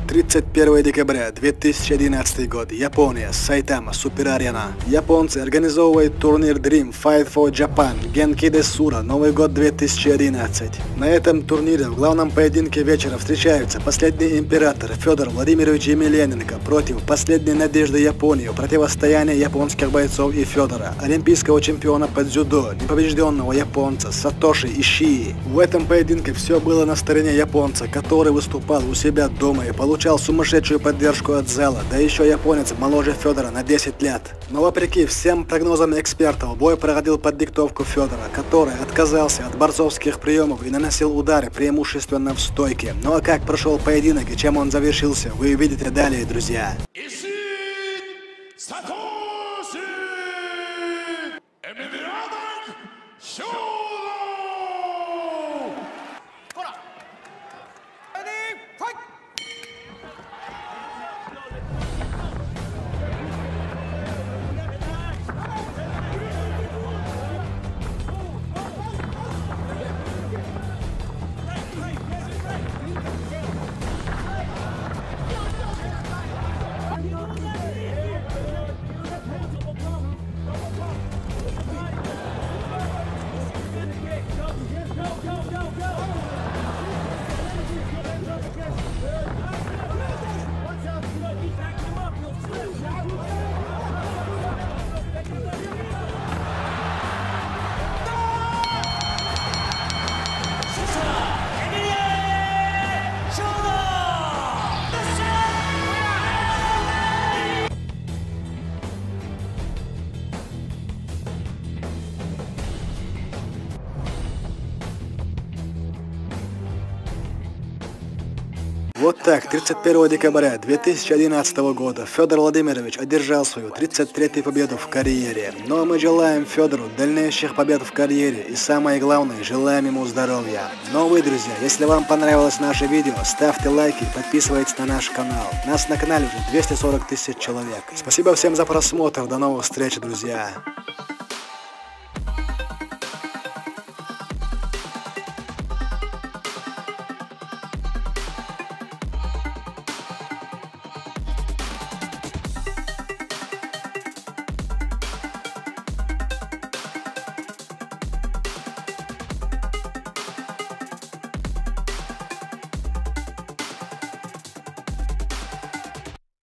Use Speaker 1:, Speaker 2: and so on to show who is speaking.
Speaker 1: 31 декабря 2011 год. Япония, Сайтама, Супер-арена. Японцы организовывают турнир Dream Fight for Japan, Генки Сура, Новый год 2011. На этом турнире в главном поединке вечера встречаются последний император Федор Владимирович Емельяненко против последней надежды Японии в противостоянии японских бойцов и Федора, олимпийского чемпиона по дзюдо, непобежденного японца Сатоши Ишии. В этом поединке все было на стороне японца, который выступал у себя дома и получал сумасшедшую поддержку от зала, да еще японец моложе Федора на 10 лет. Но вопреки всем прогнозам экспертов, бой проходил под диктовку Федора, который отказался от борцовских приемов и наносил удары преимущественно в стойке. Ну а как прошел поединок и чем он завершился, вы увидите далее, друзья. Вот так, 31 декабря 2011 года Федор Владимирович одержал свою 33-ю победу в карьере. Ну а мы желаем Федору дальнейших побед в карьере и самое главное, желаем ему здоровья. Ну а вы, друзья, если вам понравилось наше видео, ставьте лайки и подписывайтесь на наш канал. Нас на канале уже 240 тысяч человек. Спасибо всем за просмотр, до новых встреч, друзья.